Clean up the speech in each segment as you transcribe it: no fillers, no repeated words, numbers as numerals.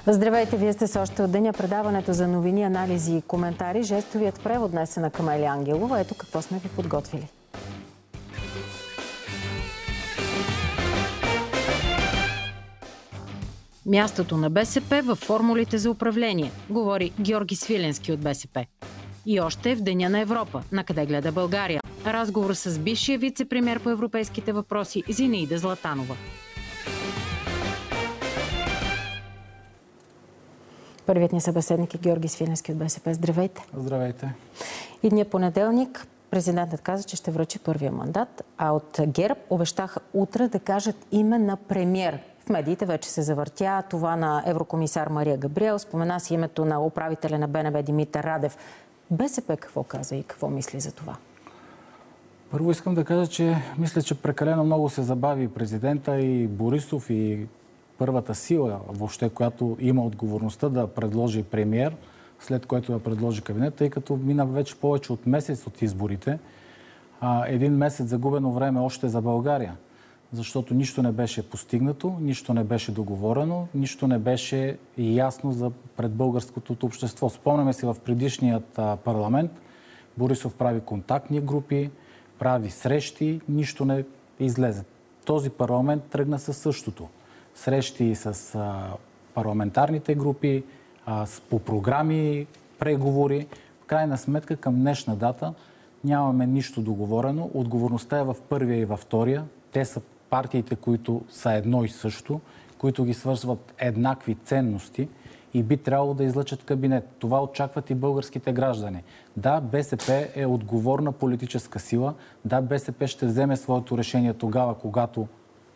Здравейте, вие сте с още от деня. Предаването за новини, анализи и коментари. Жестовият превод днес е на Камелия Ангелова. Ето какво сме ви подготвили. Мястото на БСП във формулите за управление, говори Георги Свиленски от БСП. И още в Деня на Европа. На къде гледа България? Разговор с бившия вице-премиер по европейските въпроси Зинаида Златанова. Първият ни събеседник е Георги Свиленски от БСП. Здравейте! Здравейте! Идния понеделник президентът каза, че ще връчи първия мандат, а от ГЕРБ обещаха утре да кажат име на премиер. В медиите вече се завъртя това на еврокомисар Мария Габриел. Спомена си името на управителя на БНБ Димитър Радев. БСП какво каза и какво мисли за това? Първо искам да кажа, че мисля, че прекалено много се забави президента и Борисов и първата сила, въобще, която има отговорността да предложи премиер, след което да предложи кабинет, тъй като мина вече повече от месец от изборите. Един месец загубено време още за България, защото нищо не беше постигнато, нищо не беше договорено, нищо не беше ясно пред българското общество. Спомняме си в предишният парламент, Борисов прави контактни групи, прави срещи, нищо не излезе. Този парламент тръгна със същото. Срещи с парламентарните групи, по програми, преговори. В крайна сметка към днешна дата нямаме нищо договорено. Отговорността е в първия и във втория. Те са партиите, които са едно и също, които ги свързват еднакви ценности и би трябвало да излъчат кабинет. Това очакват и българските граждани. Да, БСП е отговорна политическа сила. Да, БСП ще вземе своето решение тогава, когато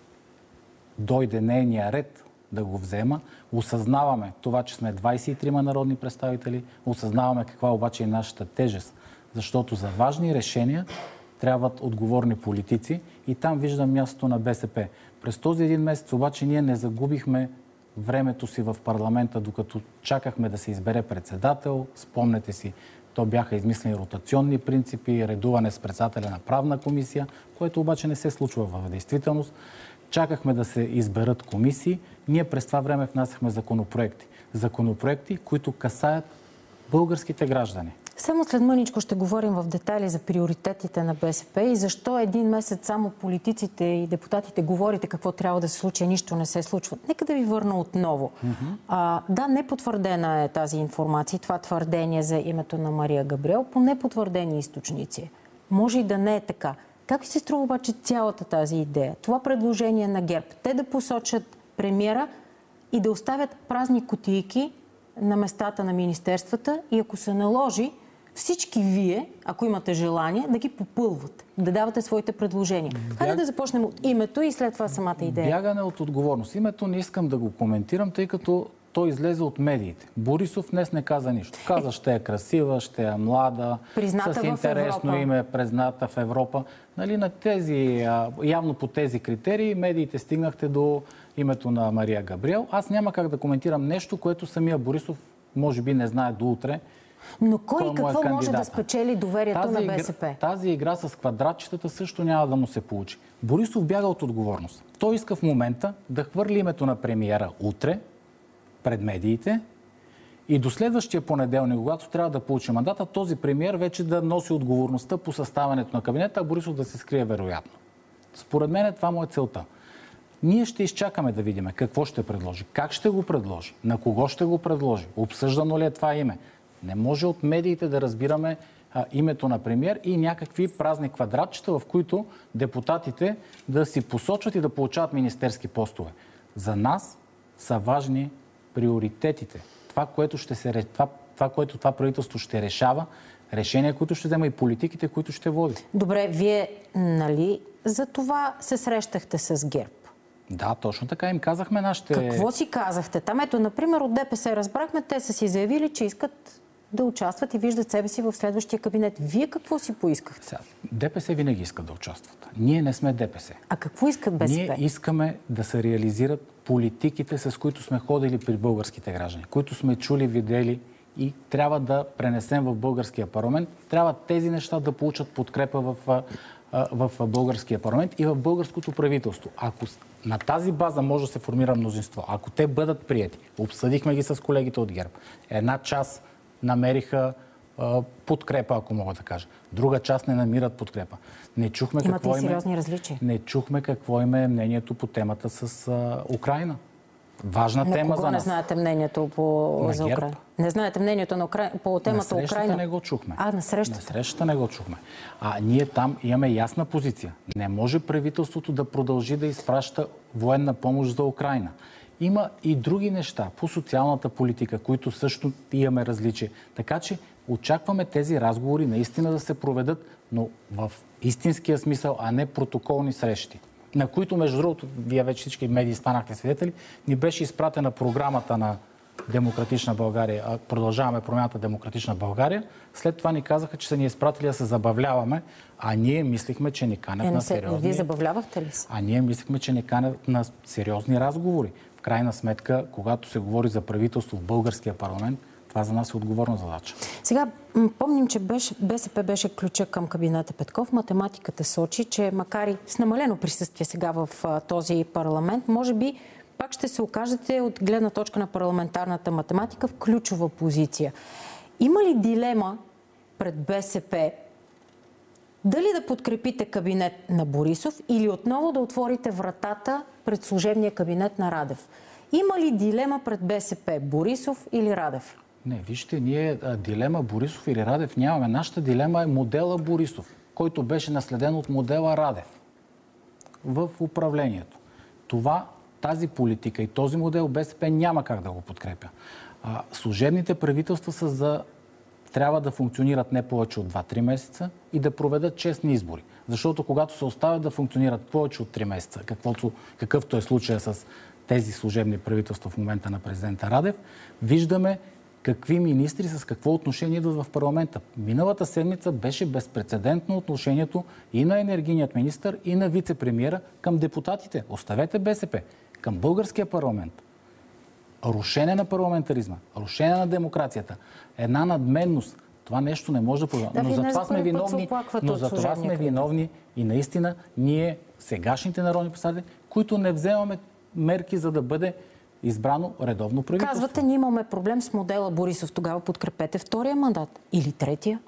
дойде нейния ред да го взема. Осъзнаваме това, че сме 23 народни представители. Осъзнаваме каква обаче е нашата тежест. Защото за важни решения трябват отговорни политици и там виждам мястото на БСП. През този един месец обаче ние не загубихме времето си в парламента, докато чакахме да се избере председател. Спомнете си, то бяха измислени ротационни принципи, редуване с председателя на правна комисия, което обаче не се случва в действителност. Чакахме да се изберат комисии. Ние през това време внасяхме законопроекти. Законопроекти, които касаят българските граждани. Само след мъничко ще говорим в детайли за приоритетите на БСП и защо един месец само политиците и депутатите говорите какво трябва да се случи, а нищо не се случва. Нека да ви върна отново. Да, непотвърдена е тази информация, това твърдение за името на Мария Габриел, по непотвърдени източници. Може и да не е така. Как ви се струва обаче цялата тази идея? Това предложение на ГЕРБ, те да посочат премиера и да оставят празни кутийки на местата на министерствата и ако се наложи, всички вие, ако имате желание, да ги попълват, да давате своите предложения. Хайде да започнем от името и след това самата идея. Бягане от отговорност. Името не искам да го коментирам, тъй като той излезе от медиите. Борисов днес не каза нищо. Каза, ще е красива, ще е млада, призната с интересно име, призната в Европа. Нали, на тези, явно по тези критерии медиите стигнахте до името на Мария Габриел. Аз няма как да коментирам нещо, което самия Борисов може би не знае до утре. Но кой какво може да спечели доверието на БСП? Тази игра с квадратчетата също няма да му се получи. Борисов бяга от отговорност. Той иска в момента да хвърли името на премиера утре пред медиите и до следващия понеделник, когато трябва да получи мандата, този премиер вече да носи отговорността по съставянето на кабинета, а Борисов да се скрие вероятно. Според мен това му е целта. Ние ще изчакаме да видим какво ще предложи, как ще го предложи, на кого ще го предложи, обсъждано ли е това име. Не може от медиите да разбираме името на премиер и някакви празни квадратчета, в които депутатите да си посочват и да получават министерски постове. За нас са важни приоритетите. Това, което това правителство ще решава, решения, които ще взема и политиките, които ще води. Добре, вие нали за това се срещахте с ГЕРБ? Да, точно така им казахме нашите... Какво си казахте? Там ето, например, от ДПС разбрахме, те са си заявили, че искат да участват и виждат себе си в следващия кабинет. Вие какво си поискахте? ДПС винаги искат да участват. Ние не сме ДПС. А какво искат БСП? Ние искаме да се реализират политиките, с които сме ходили при българските граждани, които сме чули, видели и трябва да пренесем в българския парламент. Трябва тези неща да получат подкрепа в българския парламент и в българското правителство. Ако На тази база може да се формира мнозинство. Ако те бъдат приети, обсъдихме ги с колегите от ГЕРБ. Една част намериха подкрепа, ако мога да кажа. Друга част не намират подкрепа. Не чухме Имате и сериозни различия. Не чухме какво им е мнението по темата с Украйна. Важна тема за нас. Не знаете мнението за Украйна? Не знаете мнението по темата Украйна? На срещата не го чухме. На срещата? На срещата не го чухме. Ние там имаме ясна позиция. Не може правителството да продължи да изпраща военна помощ за Украйна. Има и други неща по социалната политика, които също имаме различия. Така че очакваме тези разговори наистина да се проведат, но в истинския смисъл, а не протоколни срещи, на които, между другото, вие вече всички медии станахте свидетели, ни беше изпратена програмата на Демократична България, продължаваме промяната Демократична България. След това ни казаха, че са ни изпратили да се забавляваме, а ние мислихме, че ни канят на сериозни... Вие забавлявахте ли се? А ние мислихме, че ни канят на сериозни разговори. В крайна сметка, когато се говори за правителство в българския парламент, това за нас е отговорна задача. Сега, помним, че БСП беше ключа към кабинета Петков. Математиката сочи, че макар и с намалено присъствие сега в този парламент, може би пак ще се окажете от гледна точка на парламентарната математика в ключова позиция. Има ли дилема пред БСП дали да подкрепите кабинет на Борисов или отново да отворите вратата пред служебния кабинет на Радев? Има ли дилема пред БСП Борисов или Радев? Не, вижте, ние дилема Борисов или Радев нямаме. Нашата дилема е модела Борисов, който беше наследен от модела Радев в управлението. Тази политика и този модел БСП няма как да го подкрепя. Служебните правителства трябва да функционират не повече от 2-3 месеца и да проведат честни избори. Защото когато се оставят да функционират повече от 3 месеца, какъвто е случая с тези служебни правителства в момента на президента Радев, виждаме какви министри с какво отношение идват в парламента. Миналата седмица беше безпрецедентно отношението и на енергийният министър, и на вице-премиера към депутатите. Оставете БСП. Към българския парламент. Рушене на парламентаризма, рушене на демокрацията, една надменност. Това нещо не може да продължава. Но за това сме виновни, и наистина ние, сегашните народни представители, които не вземаме мерки, за да бъде избрано редовно правителство. Казвате, ние имаме проблем с модела Борисов. Тогава подкрепете втория мандат или третия?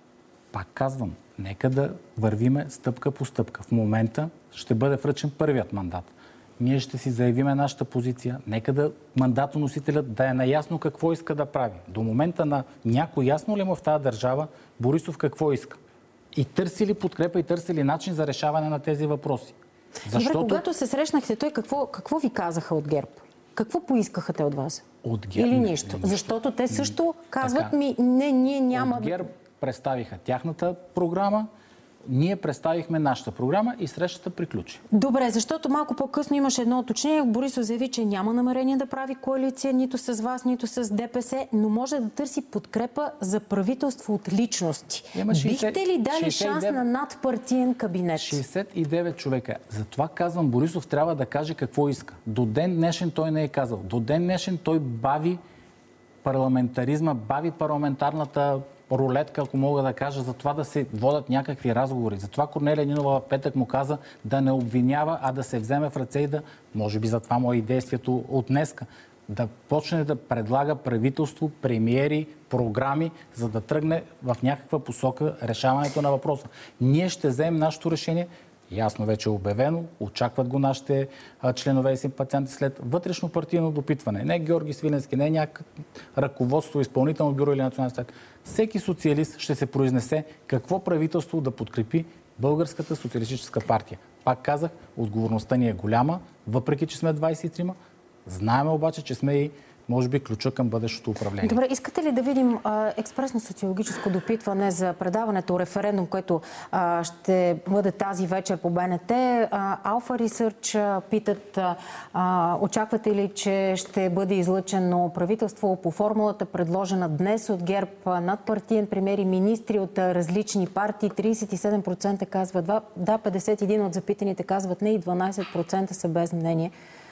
Пак казвам, нека да вървиме стъпка по стъпка. В момента ще бъде връчен първият мандат. Ние ще си заявиме нашата позиция. Нека мандатоносителят да е наясно какво иска да прави. До момента на някой ясно ли му в тази държава Борисов какво иска? И търси ли подкрепа, и търси ли начин за решаване на тези въпроси? Защото... Добре, когато се срещнахте, той какво ви казаха от ГЕРБ? Какво поискаха те от вас? От ГЕРБ? Или нищо? Защото те също казват ние няма... От ГЕРБ представиха тяхната програма, ние представихме нашата програма и срещата приключи. Добре, защото малко по-късно имаше едно уточнение. Борисов заяви, че няма намерение да прави коалиция нито с вас, нито с ДПС, но може да търси подкрепа за правителство от личности. Бихте ли дали шанс на надпартиен кабинет? 69 човека. Затова казвам, Борисов трябва да каже какво иска. До ден днешен той не е казал. До ден днешен той бави парламентаризма, бави парламентарната рулетка, ако мога да кажа, за това да се водят някакви разговори. Затова Корнелия Нинова в петък му каза да не обвинява, а да се вземе в ръце и да, може би за това му е и действието от днеска, да почне да предлага правителство, премиери, програми, за да тръгне в някаква посока решаването на въпроса. Ние ще вземем нашето решение, ясно вече е обявено, очакват го нашите членове и симпатианти след вътрешно партийно допитване. Не Георги Свиленски, не някакво ръководство, изпълнително бюро или национален съвет. Всеки социалист ще се произнесе какво правителство да подкрепи Българската социалистическа партия. Пак казах, отговорността ни е голяма, въпреки че сме 23-ма. Знаем обаче, че сме и може би ключа към бъдещото управление. Добре, искате ли да видим експресно социологическо допитване за предаването референдум, което ще бъде тази вечер по БНТ? Alpha Research питат, очаквате ли, че ще бъде излъчено правителство по формулата, предложена днес от ГЕРБ, надпартиен премиер и министри от различни партии? 37% казват да, 51% от запитаните казват не и 12% са без мнение.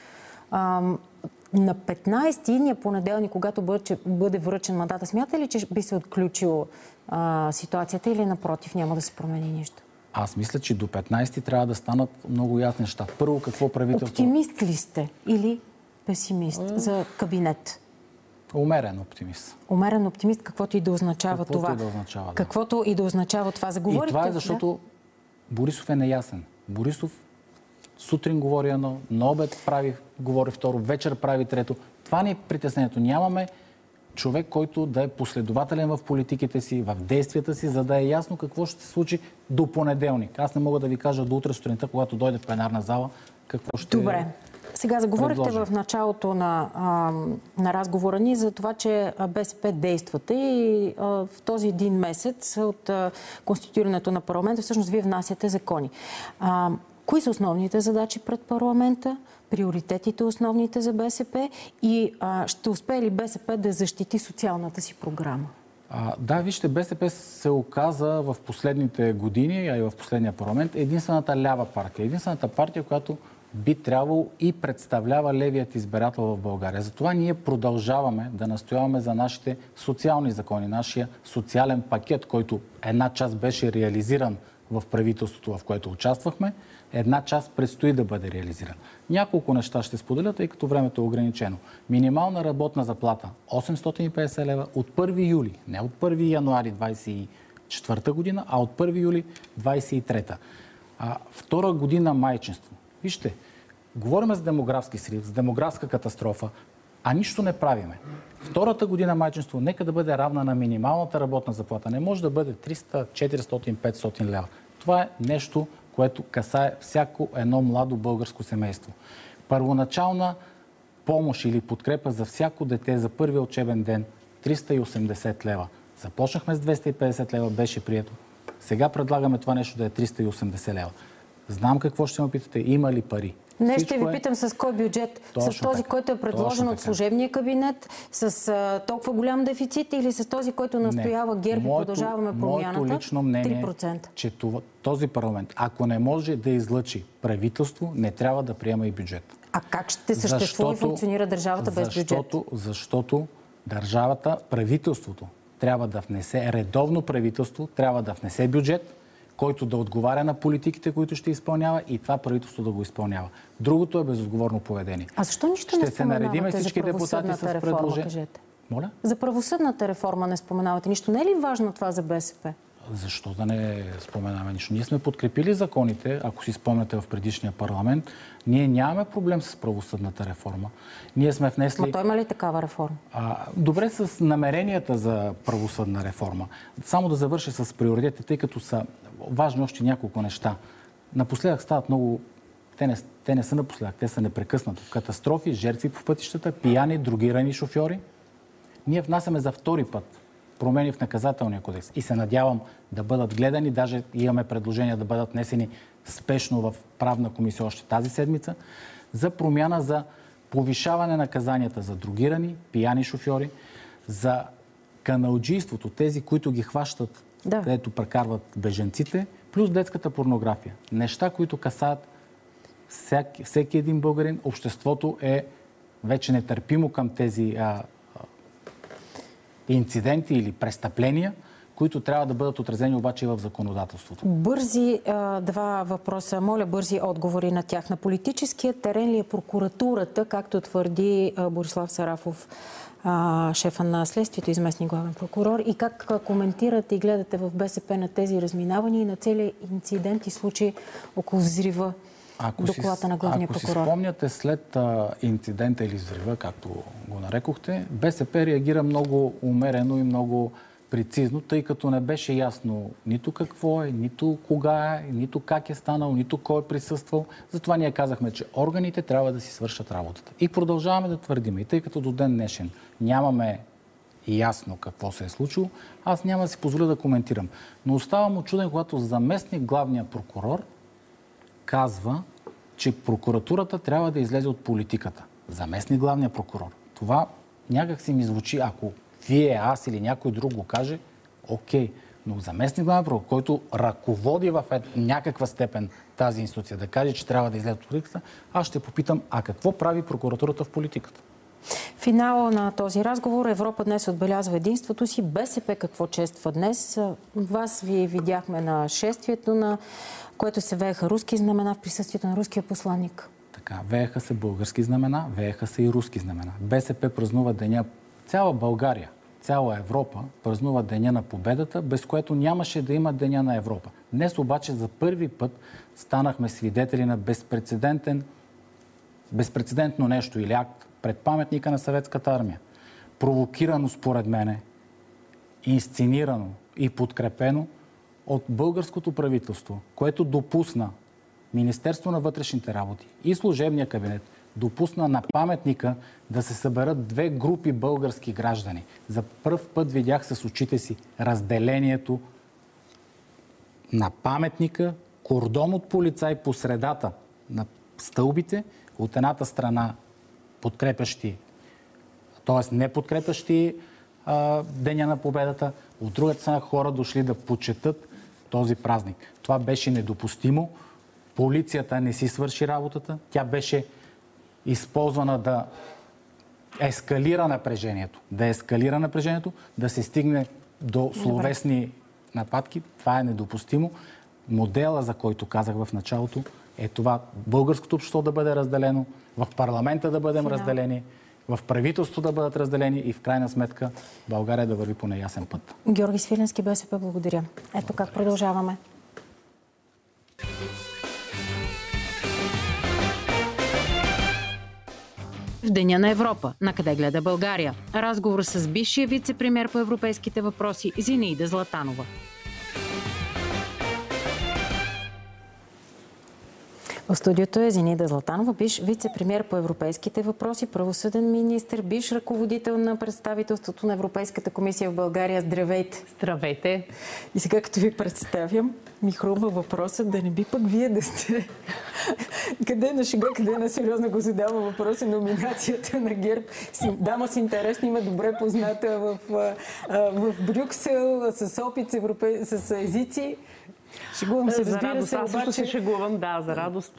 На 15-ти, понеделник, когато бъде връчен мандата, смята ли, че би се отключила ситуацията или напротив няма да се промени нищо? Аз мисля, че до 15 трябва да станат много ясни неща. Първо, какво правителство... Оптимист ли сте или песимист за кабинет? Умерен оптимист. Умерен оптимист, каквото и да означава това. И да означава, да. Каквото и да означава това. Заговорите, и това е защото Борисов е неясен. Борисов сутрин говори едно, на обед говори второ, вечер прави трето. Това не е притеснението. Нямаме човек, който да е последователен в политиките си, в действията си, за да е ясно какво ще се случи до понеделник. Аз не мога да ви кажа до утре сутринта, когато дойде в пленарна зала, какво ще... Добре. Сега заговорихте предложа в началото на разговора ни за това, че БСП действате и в този един месец от конституирането на парламента всъщност вие внасяте закони. Кои са основните задачи пред парламента, приоритетите основните за БСП и ще успее ли БСП да защити социалната си програма? Да, вижте, БСП се оказа в последните години, а и в последния парламент, единствената лява партия. Единствената партия, която би трябвало и представлява левият избирател в България. Затова ние продължаваме да настояваме за нашите социални закони, нашия социален пакет, който една част беше реализиран в правителството, в което участвахме, една част предстои да бъде реализиран. Няколко неща ще споделя, тъй като времето е ограничено. Минимална работна заплата 850 лева от 1 юли, не от 1 януари 2024 година, а от 1 юли 2023. Втора година майчинство. Вижте, говорим за демографски срив, за демографска катастрофа, а нищо не правиме. Втората година майчинство нека да бъде равна на минималната работна заплата. Не може да бъде 300, 400, 500 лева. Това е нещо, което касае всяко едно младо българско семейство. Първоначална помощ или подкрепа за всяко дете за първия учебен ден 380 лева. Започнахме с 250 лева, беше прието. Сега предлагаме това нещо да е 380 лева. Знам какво ще ме питате. Има ли пари? Не, ще ви питам с кой бюджет? Точно с този, който е предложен от служебния кабинет, с толкова голям дефицит или с този, който настоява ГЕРБ и продължаваме промяната? Моето лично мнение 3%. Че този парламент, ако не може да излъчи правителство, не трябва да приема и бюджет. А как ще съществува и функционира държавата без бюджет? Защото държавата, правителството трябва да внесе, редовно правителство трябва да внесе бюджет, който да отговаря на политиките, които ще изпълнява и това правителство да го изпълнява. Другото е безотговорно поведение. А защо нищо не споменавате за правосъдната реформа, кажете? Моля? За правосъдната реформа не споменавате нищо. Не е ли важно това за БСП? Защо да не споменаваме нищо? Ние сме подкрепили законите, ако си спомняте в предишния парламент. Ние нямаме проблем с правосъдната реформа. Ние сме внесли... Но той има ли такава реформа? Добре, с намеренията за правосъдна реформа. Само да завърша с приоритетите, тъй като са важни още няколко неща. Напоследък стават много... Те не са напоследък, те са непрекъснато. Катастрофи, жертви по пътищата, пияни, дрогирани шофьори. Ние внасяме за втори път промени в наказателния кодекс и се надявам да бъдат гледани. Даже имаме предложения да бъдат внесени спешно в правна комисия още тази седмица за промяна, за повишаване наказанията за дрогирани, пияни шофьори, за каналджийството, тези, които ги хващат, където прекарват бежанците, плюс детската порнография. Неща, които касаят всеки един българин. Обществото е вече нетърпимо към тези инциденти или престъпления, които трябва да бъдат отразени обаче и в законодателството. Бързи два въпроса. Моля, бързи отговори на тях. На политическия терен ли е прокуратурата, както твърди Борислав Сарафов, шефа на следствието, изместник главен прокурор, и как коментирате и гледате в БСП на тези разминавания и на целия инцидент и случай около взрива доклада на главния прокурор? Ако си спомняте, след инцидента или взрива, както го нарекохте, БСП реагира много умерено и много прецизно, тъй като не беше ясно нито какво е, нито кога е, нито как е станал, нито кой е присъствал. Затова ние казахме, че органите трябва да си свършат работата. И продължаваме да твърдим. И тъй като до ден днешен нямаме ясно какво се е случило, аз няма да си позволя да коментирам. Но оставам учуден, когато заместник главния прокурор казва, че прокуратурата трябва да излезе от политиката. Заместник главния прокурор. Това някак си ми звучи, ако вие, аз или някой друг го каже, окей. Но заместник главен прокурор, който ръководи в някаква степен тази институция, да каже, че трябва да излезе от политиката, аз ще попитам, а какво прави прокуратурата в политиката? Финала на този разговор. Европа днес отбелязва единството си. БСП какво чества днес? Вас ви видяхме на шествието, на което се вееха руски знамена в присъствието на руския посланник. Така, вееха се български знамена, вееха се и руски знамена. БСП празнува деня, цяла България, цяла Европа празнува деня на победата, без което нямаше да има деня на Европа. Днес обаче за първи път станахме свидетели на безпрецедентно нещо или акт пред паметника на Съветската армия. Провокирано според мене, инсценирано и подкрепено от българското правителство, което допусна Министерство на вътрешните работи и служебния кабинет допусна на паметника да се съберат две групи български граждани. За пръв път видях с очите си разделението на паметника, кордон от полицаи по средата на стълбите, от едната страна подкрепящи, т.е. не подкрепящи Деня на победата, от другата страна хора дошли да почетат този празник. Това беше недопустимо. Полицията не си свърши работата. Тя беше използвана да ескалира напрежението, да се стигне до словесни нападки. Това е недопустимо. Модела, за който казах в началото, е това българското общество да бъде разделено, в парламента да бъдем разделени, в правителството да бъдат разделени и в крайна сметка България да върви по неясен път. Георги Свиленски, БСП, благодаря. Ето как продължаваме. В Деня на Европа. На къде гледа България? Разговор с бившия вице-премиер по европейските въпроси Зинаида Златанова. В студиото е Зинаида Златанова, бивш вице-премиер по европейските въпроси, правосъден министър, бивш ръководител на представителството на Европейската комисия в България. Здравейте! Здравейте! И сега, като ви представям, ми хрумва въпросът да не би пък вие да сте... Къде на шега, къде на сериозно го задава въпроса номинацията на ГЕРБ. Дама с интерес, има добре позната в Брюксел, с опит с езици. Шегувам се, разбира се, аз също се шегувам, да, за радост.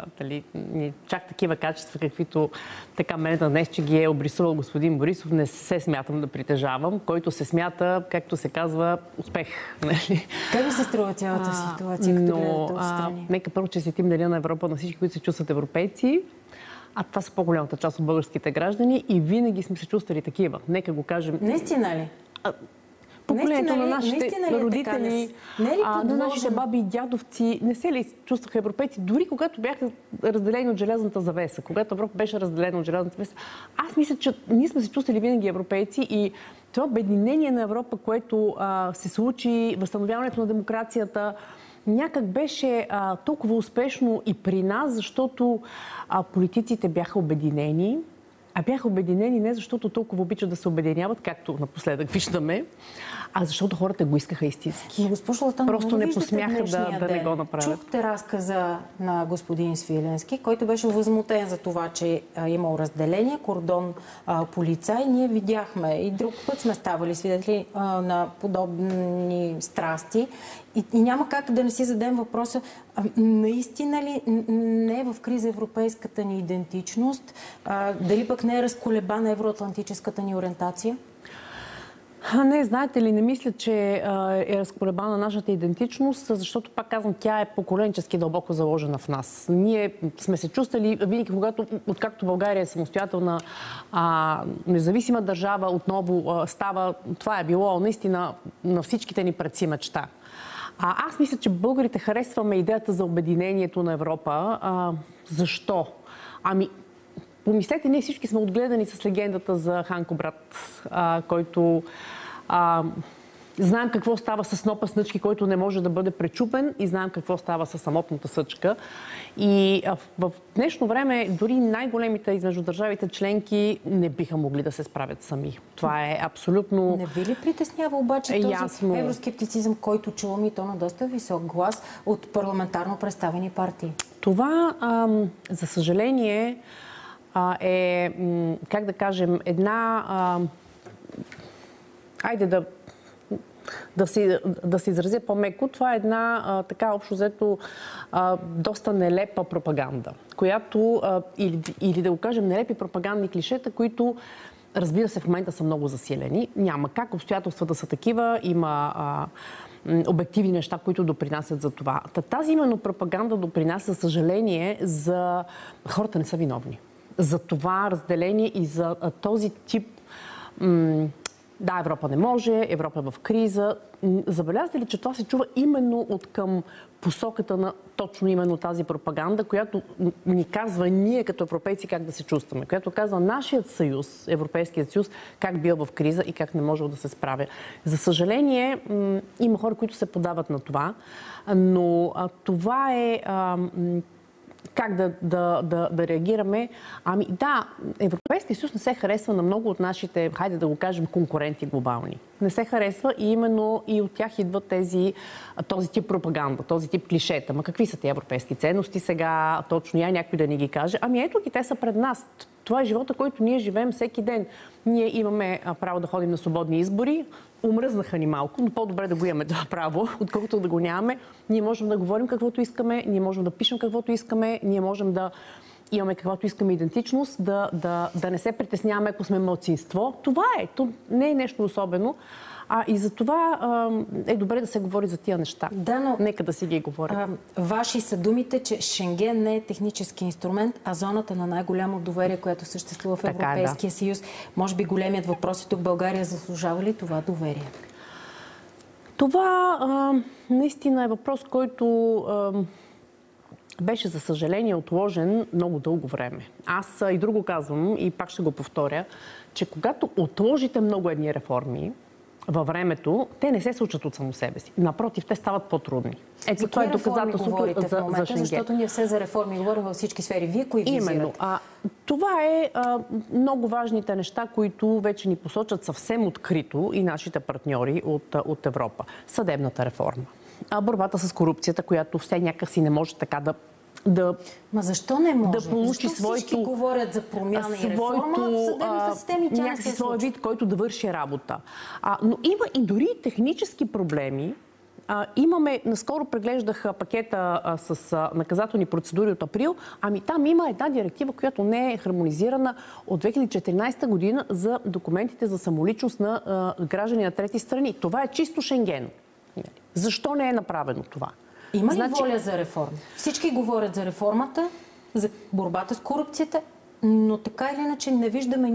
Чак такива качества, каквито така мен днес, че ги е обрисувал господин Борисов, не се смятам да притежавам, който се смята, както се казва, успех. Как ви се струва цялата ситуация, като гледате отстрани? Нека първо честитим Деня на Европа на всички, които се чувстват европейци. А това са по-голямата част от българските граждани и винаги сме се чувствали такива. Нека го кажем. Наистина ли? Поколението на нашите родители, на нашите баби и дядовци не се ли чувстваха европейци, дори когато бяха разделени от желязната завеса, когато Европа беше разделена от желязната завеса. Аз мисля, че ние сме се чувствали винаги европейци и това обединение на Европа, което се случи, възстановяването на демокрацията, някак беше толкова успешно и при нас, защото политиците бяха обединени. А бяха обединени не защото толкова обичат да се обединяват, както напоследък виждаме, а защото хората го искаха истински. Госпожо Латанова, просто не посмяха да не го направят. Чухте разказа на господин Свиленски, който беше възмутен за това, че имал разделение, кордон полицай. Ние видяхме и друг път сме ставали свидетели на подобни страсти. И няма как да не си зададем въпроса, наистина ли не е в криза европейската ни идентичност? Дали пък не е разколебана евроатлантическата ни ориентация? Не, знаете ли, не мисля, че е разколебана нашата идентичност, защото, пак казвам, тя е поколенчески дълбоко заложена в нас. Ние сме се чувствали винаги, откакто България е самостоятелна, независима държава, отново става, това е било наистина на всичките ни предци мечта. Аз мисля, че българите харесваме идеята за обединението на Европа. Защо? Помислете, ние всички сме отгледани с легендата за Ханко брат, който знаем какво става с снопа смъчки, който не може да бъде пречупен, и знаем какво става с самотната съчка. И в днешно време дори най-големите измежду държавите членки не биха могли да се справят сами. Това е абсолютно... Не ви ли притеснява обаче този евроскептицизъм, който чуваме и то на доста висок глас от парламентарно представени партии? Това, за съжаление, е, как да кажем, една... Айде да се изразя по-меко, това е една така общо взето доста нелепа пропаганда, която, или да го кажем, нелепи пропагандни клишета, които разбира се, в момента са много засилени. Няма как, обстоятелствата са такива, има обективни неща, които допринасят за това. Тази именно пропаганда допринася, за съжаление, за хората не са виновни. За това разделение и за този тип да, Европа не може, Европа е в криза. Забелязате ли, че това се чува именно от към посоката на точно именно тази пропаганда, която ни казва ние като европейци как да се чувстваме, която казва нашият съюз, Европейският съюз, как бил в криза и как не можел да се справя. За съжаление, има хора, които се подават на това, но това е... Как да реагираме? Ами да, Европейския съюз не се харесва на много от нашите, хайде да го кажем, конкуренти глобални. Не се харесва и именно и от тях идват този тип пропаганда, този тип клишета. Ма какви са тези европейски ценности сега? Точно някой да ни ги каже. Ами ето ги, те са пред нас. Това е живота, който ние живеем всеки ден. Ние имаме право да ходим на свободни избори. Умръзнаха ни малко, но по-добре да го имаме това право, отколкото да го нямаме. Ние можем да говорим каквото искаме, ние можем да пишем каквото искаме, ние можем да имаме каквото искаме идентичност, да не се притесняваме, ако сме малцинство. Това е. То не е нещо особено. И за това е добре да се говори за тия неща. Да, но... Нека да си ги говорим. Ваши са думите, че Шенген не е технически инструмент, а зоната на най-голямо доверие, което съществува в Европейския съюз. Може би големият въпрос е тук: България заслужава ли това доверие? Това наистина е въпрос, който беше, за съжаление, отложен много дълго време. Аз и друго казвам, и пак ще го повторя, че когато отложите много едни реформи във времето, те не се случат от само себе си. Напротив, те стават по-трудни. Ето това е доказателството за Шенген. Защото ние все за реформи говорим във всички сфери. Вие кои визирате? Именно. Това е много важните неща, които вече ни посочат съвсем открито и нашите партньори от Европа. Съдебната реформа. Борбата с корупцията, която все някак си не може така Ма защо не може? Да получи защо всички говорят за промяна и реформа в съдебната система и тя не се случва? Своя вид, който да върши работа. Но има и дори технически проблеми. Наскоро преглеждах пакета с наказателни процедури от април. Там има една директива, която не е хармонизирана от 2014 година за документите за самоличност на граждани на трети страни. Това е чисто Шенген. Защо не е направено това? Има ли воля за реформа? Всички говорят за реформата, за борбата с корупцията, но така или иначе не виждаме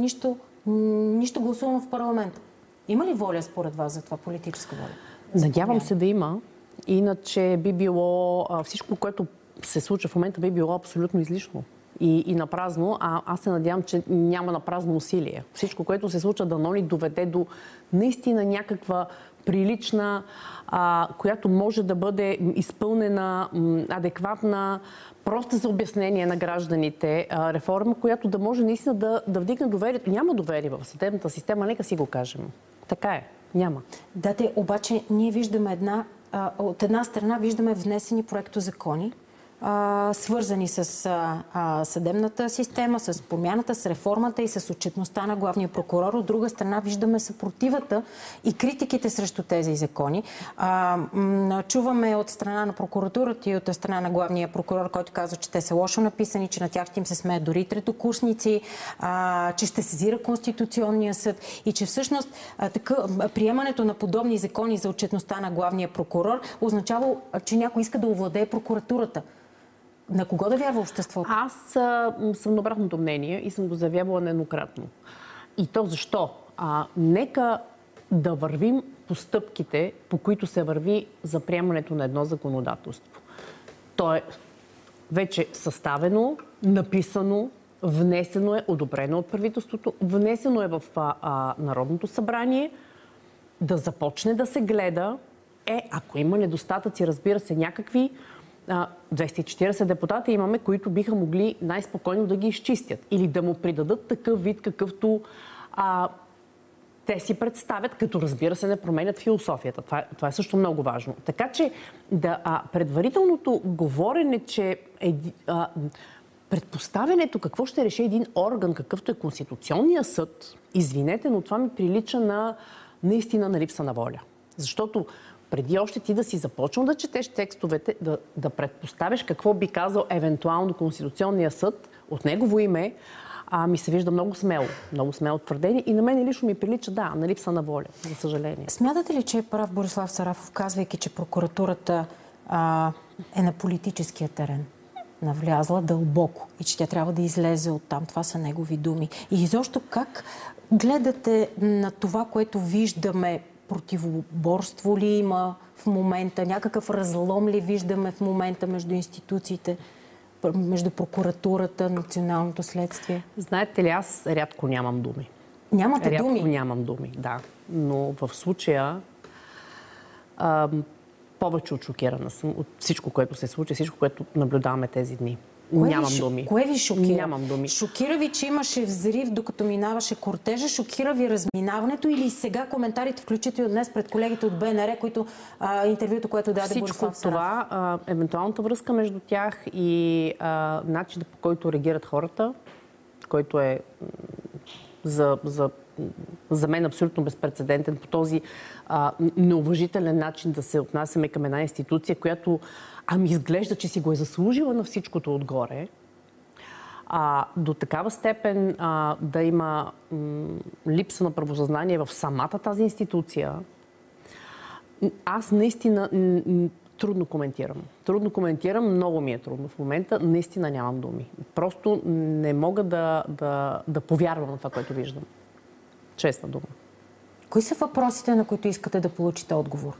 нищо гласувано в парламента. Има ли воля според вас за това, политическа воля? Надявам се да има. Иначе би било всичко, което се случва в момента, би било абсолютно излишно и напразно. Аз се надявам, че няма напразно усилие. Всичко, което се случва, дано ни доведе до наистина някаква прилична, която може да бъде изпълнена, адекватна, просто за обяснение на гражданите реформа, която да може наистина да вдигне доверието. Няма доверие в съдебната система, нека си го кажем. Така е. Няма. Да, обаче ние виждаме от една страна виждаме внесени проектозакони, свързани с съдебната система, с промяната, с реформата и с отчетността на главния прокурор. От друга страна виждаме съпротивата и критиките срещу тези закони. Чуваме от страна на прокуратурата и от страна на главния прокурор, който казва, че те са лошо написани, че на тях ще им се смеят дори третокурсници, че ще сезира Конституционния съд и че всъщност приемането на подобни закони за отчетността на главния прокурор означава, че някой иска да овладее прокуратурата. На кого да вярва обществото? Аз съм на обратното мнение и съм го заявявала нееднократно. И то защо? Нека да вървим по стъпките, по които се върви за приемането на едно законодателство. То е вече съставено, написано, внесено е, одобрено от правителството, внесено е в Народното събрание, да започне да се гледа. Ако има недостатъци, разбира се, някакви 240 депутати имаме, които биха могли най-спокойно да ги изчистят или да му придадат такъв вид, какъвто те си представят, като разбира се не променят философията. Това е също много важно. Така че предварителното говорене, че предпоставянето какво ще реши един орган, какъвто е Конституционния съд, извинете, но това ми прилича наистина на липса на воля. Защото преди още ти да си започнал да четеш текстовете, да предпоставиш какво би казал евентуално Конституционния съд от негово име, ми се вижда много смело твърдение и на мен лично ми прилича, да, на липса на воля, за съжаление. Смятате ли, че е прав Борислав Сарафов, казвайки, че прокуратурата е на политическия терен? Навлязла дълбоко и че тя трябва да излезе оттам. Това са негови думи. И изобщо как гледате на това, което виждаме? Противоборство ли има в момента? Някакъв разлом ли виждаме в момента между институциите, между прокуратурата, националното следствие? Знаете ли, аз рядко нямам думи. Нямате думи? Рядко нямам думи, да. Но в случая повече от шокирана съм от всичко, което се случи, всичко, което наблюдаваме тези дни. Нямам думи. Кое ви шокира? Нямам думи. Шокира ви, че имаше взрив, докато минаваше кортежа? Шокира ви разминаването или сега коментарите, включително днес пред колегите от БНР, които интервюто, което даде Борислав Сарафов? Всичко това, евентуалната връзка между тях и начинът, по който реагират хората, който е за мен абсолютно безпрецедентен, по този неуважителен начин да се отнасяме към една институция, която изглежда, че си го е заслужила на всичкото отгоре. До такава степен да има липса на правосъзнание в самата тази институция, аз наистина трудно коментирам. Трудно коментирам, много ми е трудно в момента. Наистина нямам думи. Просто не мога да повярвам на това, което виждам. Честна дума. Кои са въпросите, на които искате да получите отговор?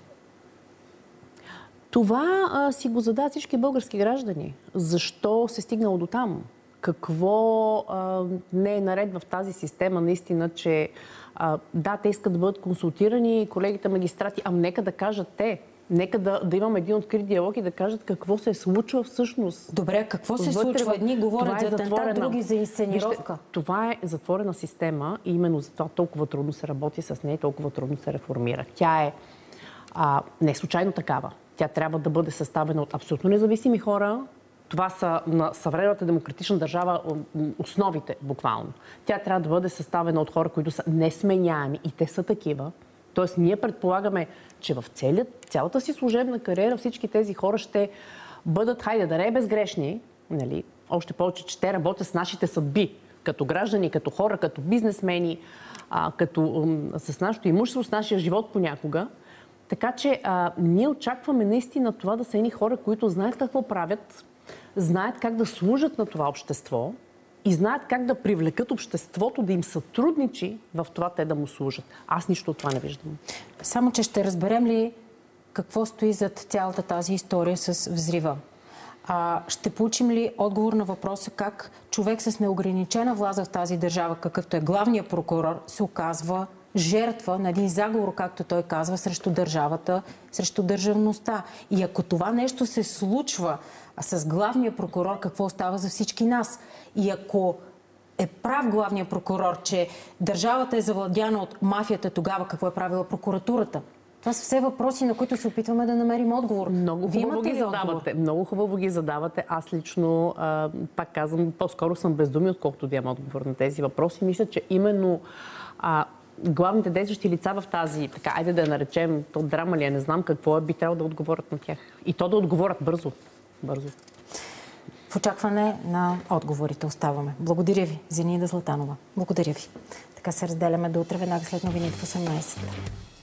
Това си го задават всички български граждани. Защо се стигнало до там? Какво не е наред в тази система наистина, че да, те искат да бъдат консултирани, колегите магистрати, нека да кажат те. Нека да имаме един открит диалог и да кажат какво се случва всъщност. Добре, какво се случва? Едни говорят за атентат, други за инсценировка. Вижте, това е затворена система и именно за това толкова трудно се работи с нея и толкова трудно се реформира. Тя е не случайно такава. Тя трябва да бъде съставена от абсолютно независими хора. Това са на съвременната демократична държава основите, буквално. Тя трябва да бъде съставена от хора, които са несменяеми и те са такива. Тоест, ние предполагаме, че в цялата си служебна кариера всички тези хора ще бъдат, хайде да не е безгрешни, нали? Още повече, че те работят с нашите съдби, като граждани, като хора, като бизнесмени, с нашето имущество, с нашия живот понякога. Така че ние очакваме наистина това да са едни хора, които знаят какво правят, знаят как да служат на това общество и знаят как да привлекат обществото да им сътрудничи в това те да му служат. Аз нищо от това не виждам. Само че ще разберем ли какво стои зад цялата тази история с взрива? Ще получим ли отговор на въпроса как човек с неограничена власт в тази държава, какъвто е главният прокурор, се оказва жертва на един заговор, както той казва, срещу държавата, срещу държавността. И ако това нещо се случва с главния прокурор, какво става за всички нас? И ако е прав главният прокурор, че държавата е завладяна от мафията, тогава какво е правила прокуратурата? Това са все въпроси, на които се опитваме да намерим отговор. Много хубаво ги задавате. Много хубаво ги задавате. Аз лично, пак казвам, по-скоро съм бездуми, отколкото да имам отговор на тези въпроси. Мисля, че именно главните действащи лица в тази, така, айде да я наречем, то драма ли, не знам какво е, би трябвало да отговорят на тях. И то да отговорят бързо. В очакване на отговорите оставаме. Благодаря ви, Зинаида Златанова. Благодаря ви. Така се разделяме до утре, веднага след новините в 18.